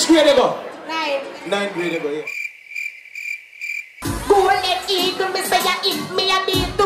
Which grade you go? 9. 9th grade you go, yeah. Golden eagle, me say ya eat me a beat.